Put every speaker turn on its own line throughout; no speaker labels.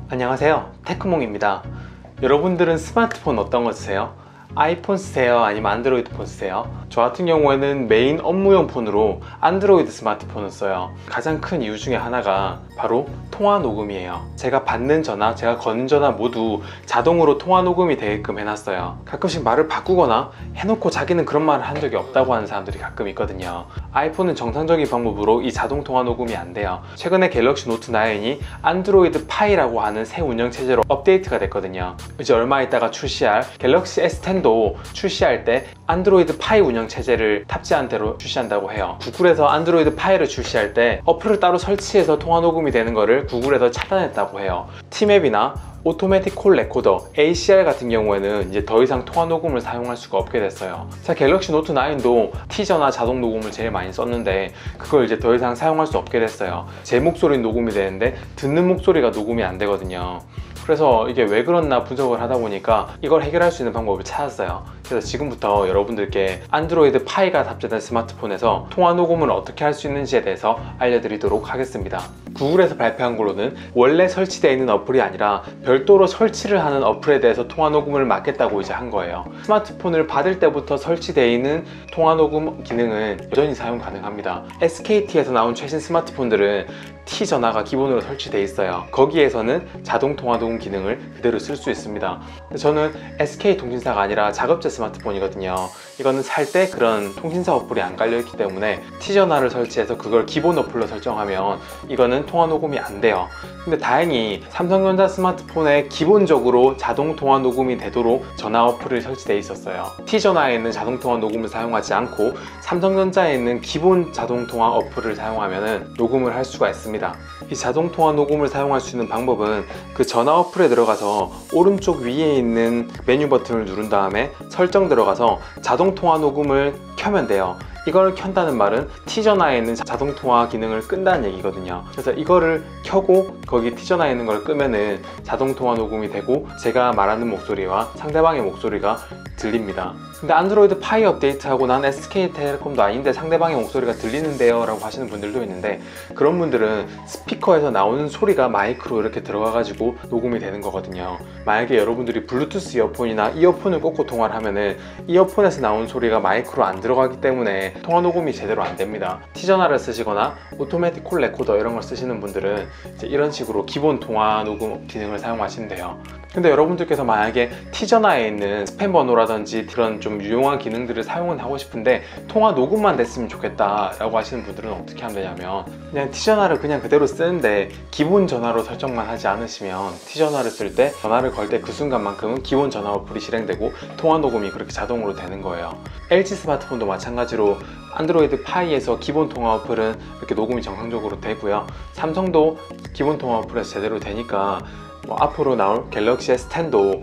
안녕하세요, 테크몽입니다. 여러분들은 스마트폰 어떤 거 쓰세요? 아이폰 쓰세요? 아니면 안드로이드 폰 쓰세요? 저 같은 경우에는 메인 업무용 폰으로 안드로이드 스마트폰을 써요. 가장 큰 이유 중에 하나가 바로 통화 녹음이에요. 제가 받는 전화, 제가 거는 전화 모두 자동으로 통화 녹음이 되게끔 해놨어요. 가끔씩 말을 바꾸거나 해놓고 자기는 그런 말을 한 적이 없다고 하는 사람들이 가끔 있거든요. 아이폰은 정상적인 방법으로 이 자동 통화 녹음이 안 돼요. 최근에 갤럭시 노트 9이 안드로이드 파이라고 하는 새 운영체제로 업데이트가 됐거든요. 이제 얼마 있다가 출시할 갤럭시 S10도 출시할 때 안드로이드 파이 운영체제를 탑재한 대로 출시한다고 해요. 구글에서 안드로이드 파이를 출시할 때 어플을 따로 설치해서 통화 녹음이 되는 거를 구글에서 차단했다고 해요. 티맵이나 오토매틱 콜 레코더 ACR 같은 경우에는 이제 더 이상 통화 녹음을 사용할 수가 없게 됐어요. 자, 갤럭시 노트 9도 티저나 자동 녹음을 제일 많이 썼는데 그걸 이제 더 이상 사용할 수 없게 됐어요. 제 목소리는 녹음이 되는데 듣는 목소리가 녹음이 안 되거든요. 그래서 이게 왜 그렇나 분석을 하다 보니까 이걸 해결할 수 있는 방법을 찾았어요. 그래서 지금부터 여러분들께 안드로이드 파이가 탑재된 스마트폰에서 통화 녹음을 어떻게 할 수 있는지에 대해서 알려드리도록 하겠습니다. 구글에서 발표한 걸로는 원래 설치되어 있는 어플이 아니라 별도로 설치를 하는 어플에 대해서 통화 녹음을 막겠다고 이제 한 거예요. 스마트폰을 받을 때부터 설치되어 있는 통화 녹음 기능은 여전히 사용 가능합니다. SKT에서 나온 최신 스마트폰들은 T 전화가 기본으로 설치되어 있어요. 거기에서는 자동 통화 녹음 기능을 그대로 쓸 수 있습니다. 저는 SK통신사가 아니라 자급제 스마트폰이거든요. 이거는 살 때 그런 통신사 어플이 안 깔려있기 때문에 T 전화를 설치해서 그걸 기본 어플로 설정하면 이거는 통화 녹음이 안 돼요. 근데 다행히 삼성전자 스마트폰에 기본적으로 자동 통화 녹음이 되도록 전화 어플이 설치되어 있었어요. T 전화에 있는 자동 통화 녹음을 사용하지 않고 삼성전자에 있는 기본 자동 통화 어플을 사용하면 녹음을 할 수가 있습니다. 이 자동 통화 녹음을 사용할 수 있는 방법은 그 전화 어플에 들어가서 오른쪽 위에 있는 메뉴 버튼을 누른 다음에 설정 들어가서 자동 통화 녹음을 켜면 돼요. 이걸 켠다는 말은 T전화에 있는 자동통화 기능을 끈다는 얘기거든요. 그래서 이거를 켜고 거기 T전화에 있는 걸 끄면은 자동통화 녹음이 되고 제가 말하는 목소리와 상대방의 목소리가 들립니다. 근데 안드로이드 파이 업데이트하고 난 SK텔레콤도 아닌데 상대방의 목소리가 들리는데요 라고 하시는 분들도 있는데, 그런 분들은 스피커에서 나오는 소리가 마이크로 이렇게 들어가 가지고 녹음이 되는 거거든요. 만약에 여러분들이 블루투스 이어폰이나 이어폰을 꽂고 통화를 하면은 이어폰에서 나오는 소리가 마이크로 안 들어가기 때문에 통화 녹음이 제대로 안 됩니다. T전화를 쓰시거나 오토매틱 콜 레코더 이런 걸 쓰시는 분들은 이제 이런 식으로 기본 통화 녹음 기능을 사용하시면 돼요. 근데 여러분들께서 만약에 T전화에 있는 스팸 번호라든지 그런 좀 유용한 기능들을 사용은 하고 싶은데 통화 녹음만 됐으면 좋겠다 라고 하시는 분들은 어떻게 하면 되냐면, 그냥 T전화를 그냥 그대로 쓰는데 기본 전화로 설정만 하지 않으시면 T전화를 쓸 때 전화를 걸 때 그 순간만큼은 기본 전화 어플이 실행되고 통화 녹음이 그렇게 자동으로 되는 거예요. LG 스마트폰도 마찬가지로 안드로이드 파이에서 기본 통화 어플은 이렇게 녹음이 정상적으로 되고요. 삼성도 기본 통화 어플에서 제대로 되니까 앞으로 나올 갤럭시 S10도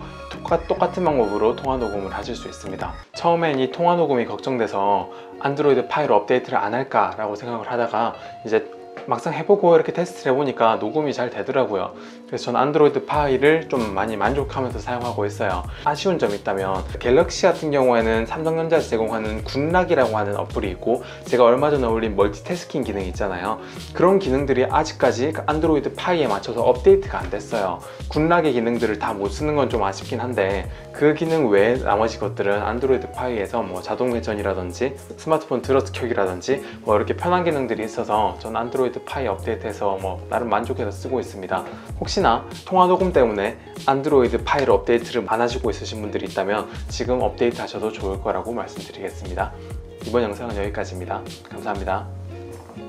똑같은 방법으로 통화 녹음을 하실 수 있습니다. 처음엔 이 통화 녹음이 걱정돼서 안드로이드 파이로 업데이트를 안 할까 라고 생각을 하다가 이제 막상 해보고 이렇게 테스트를 해보니까 녹음이 잘 되더라고요. 그래서 저는 안드로이드 파이를 좀 많이 만족하면서 사용하고 있어요. 아쉬운 점이 있다면 갤럭시 같은 경우에는 삼성전자에서 제공하는 굿락이라고 하는 어플이 있고, 제가 얼마 전에 올린 멀티태스킹 기능 있잖아요. 그런 기능들이 아직까지 안드로이드 파이에 맞춰서 업데이트가 안 됐어요. 굿락의 기능들을 다 못 쓰는 건 좀 아쉽긴 한데, 그 기능 외에 나머지 것들은 안드로이드 파이에서 뭐 자동 회전이라든지 스마트폰 들어서 켜기라든지 뭐 이렇게 편한 기능들이 있어서 전 안드로이드 파이 업데이트해서 나름 만족해서 쓰고 있습니다. 혹시나 통화 녹음 때문에 안드로이드 파이를 업데이트를 안 하시고 있으신 분들이 있다면 지금 업데이트 하셔도 좋을 거라고 말씀드리겠습니다. 이번 영상은 여기까지입니다. 감사합니다.